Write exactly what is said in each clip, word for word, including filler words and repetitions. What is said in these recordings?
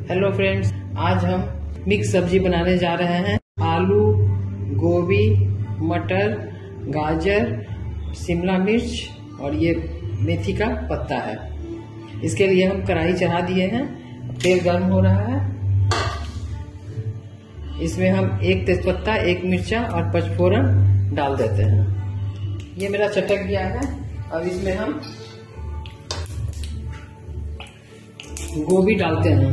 Hello friends, आज हम mix सब्जी बनाने जा रहे हैं। आलू, गोभी, मटर, गाजर, शिमला मिर्च और ये मेथी का पत्ता है। इसके लिए हम कढ़ाई चढ़ा दिए हैं, तेल गर्म हो रहा है। इसमें हम एक तेजपत्ता, एक मिर्चा और पचफोरन डाल देते हैं। ये मेरा चटक गया है। अब इसमें हम गोभी डालते हैं।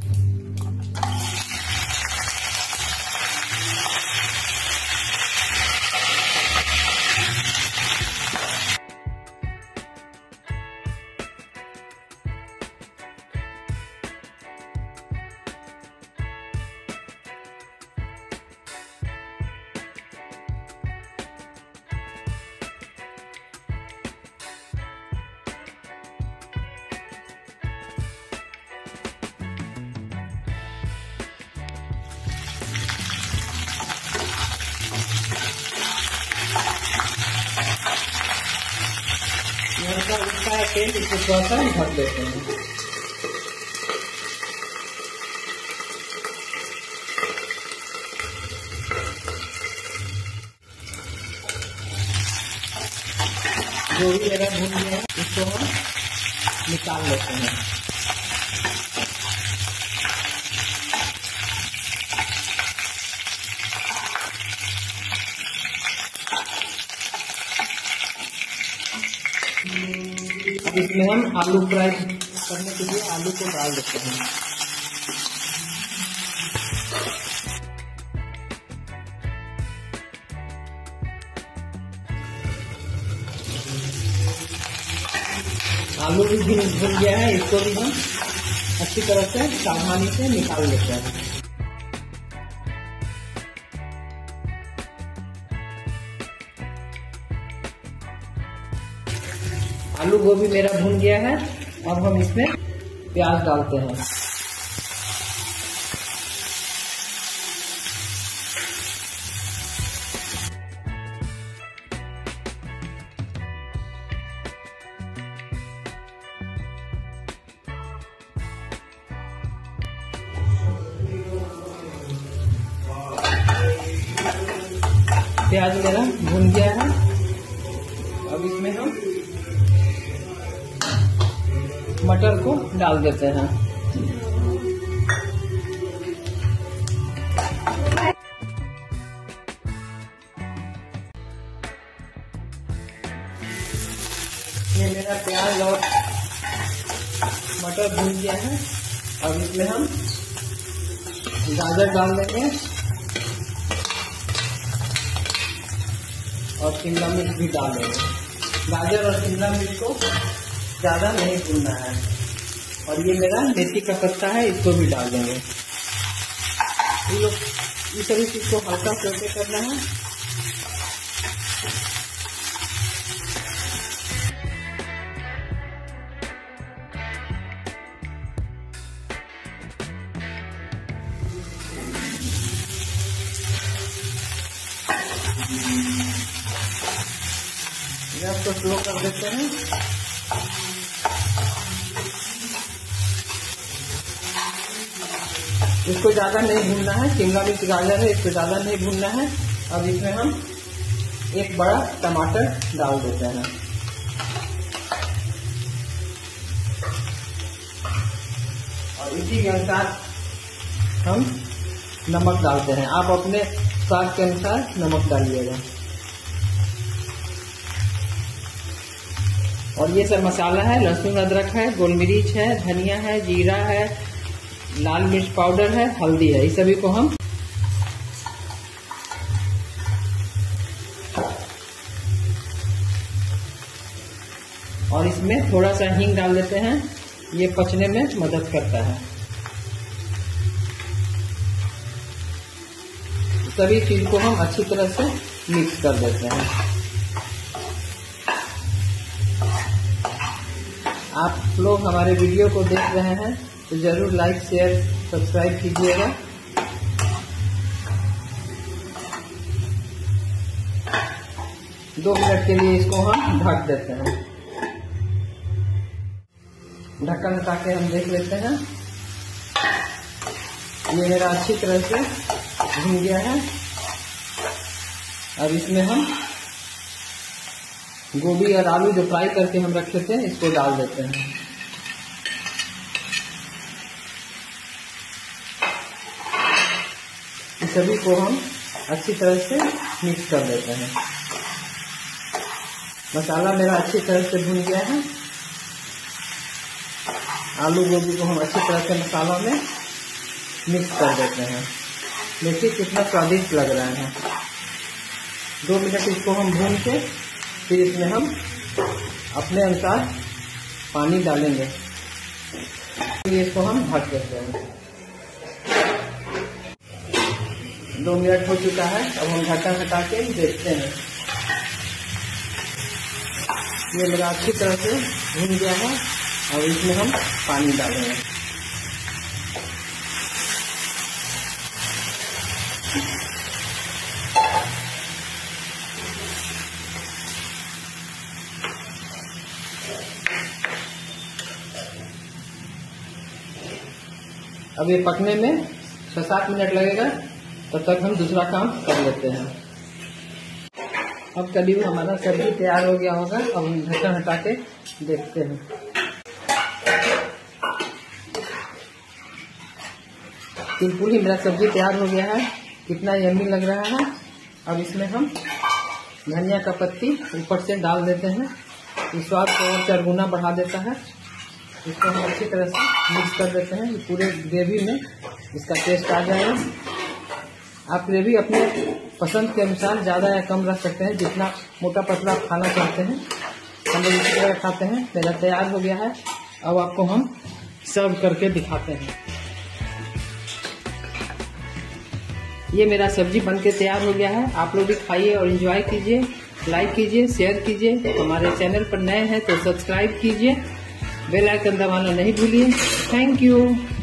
हल्का उठता है तेल, इसको थोड़ा सा ढक देते हैं। जो भी मेरा भून गया है इसको हम निकाल लेते हैं। अब इसमें हम आलू फ्राई करने के लिए आलू को डाल देते हैं। आलू भी भुन गया है, इसको भी हम अच्छी तरह से सावधानी से निकाल लेते हैं। आलू गोभी मेरा भुन गया है। अब हम इसमें प्याज डालते हैं। प्याज मेरा भुन गया है। अब इसमें हम मटर को डाल देते हैं। ये मेरा प्याज और मटर भून गया है। अब इसमें हम गाजर डाल देंगे और शिमला मिर्च भी डाल देंगे। गाजर और शिमला मिर्च को ज्यादा नहीं भूनना है। और ये मेरा मेथी का पत्ता है, इसको भी डाल देंगे। ये लोग इस सभी चीज को हल्का सौटे करना है। गैस को स्लो कर देते हैं। इसको ज्यादा नहीं भूनना है। शिमला मिर्च गाजर है, इसको ज्यादा नहीं भूनना है। अब इसमें हम एक बड़ा टमाटर डाल देते हैं और इसी के अनुसार हम नमक डालते हैं। आप अपने स्वाद के अनुसार नमक डालिएगा। और ये सब मसाला है, लहसुन अदरक है, गोल मिर्च है, धनिया है, जीरा है, लाल मिर्च पाउडर है, हल्दी है। इस सभी को हम और इसमें थोड़ा सा हींग डाल देते हैं। ये पचने में मदद करता है। सभी चीज को हम अच्छी तरह से मिक्स कर देते हैं। आप लोग हमारे वीडियो को देख रहे हैं तो जरूर लाइक, शेयर, सब्सक्राइब कीजिएगा। दो मिनट के लिए इसको हम ढक देते हैं। ढक्कन हटा के हम देख लेते हैं। ये मेरा अच्छी तरह से भून गया है। अब इसमें हम गोभी और आलू जो फ्राई करके हम रखे थे इसको डाल देते हैं। इस सभी को हम अच्छी तरह से मिक्स कर देते हैं। मसाला मेरा अच्छी तरह से भून गया है। आलू गोभी को हम अच्छी तरह से मसाला में मिक्स कर देते हैं। देखिए कितना स्वादिष्ट लग रहा है। दो मिनट इसको हम भून के फिर इसमें हम अपने अनुसार पानी डालेंगे। इसको हम ढक देते हैं। दो मिनट हो चुका है। अब हम ढक्कन हटा के देखते हैं। ये मेरा अच्छी तरह से भून गया है। अब इसमें हम पानी डालेंगे। अब ये पकने में छह सात मिनट लगेगा, तब तक हम दूसरा काम कर लेते हैं। अब करीब हमारा सब्जी तैयार हो गया होगा। अब हम ढक्कन हटा के देखते हैं। बिल्कुल ही मेरा सब्जी तैयार हो गया है। कितना यम्मी लग रहा है। अब इसमें हम धनिया का पत्ती ऊपर से डाल देते हैं। इस स्वाद को और चार गुना बढ़ा देता है। इसको हम अच्छी तरह से मिक्स कर देते हैं। पूरे ग्रेवी में इसका टेस्ट आ जाएगा। आप ग्रेवी अपने पसंद के अनुसार ज़्यादा या कम रख सकते हैं। जितना मोटा पतला आप खाना चाहते हैं हम लोग इसी तरह खाते हैं। मेरा तैयार हो गया है। अब आपको हम सर्व करके दिखाते हैं। ये मेरा सब्जी बनके तैयार हो गया है। आप लोग भी खाइए और एंजॉय कीजिए। लाइक कीजिए, शेयर कीजिए। हमारे चैनल पर नए हैं तो सब्सक्राइब कीजिए। बेल आइकन दबाना नहीं भूलिए। Thank you.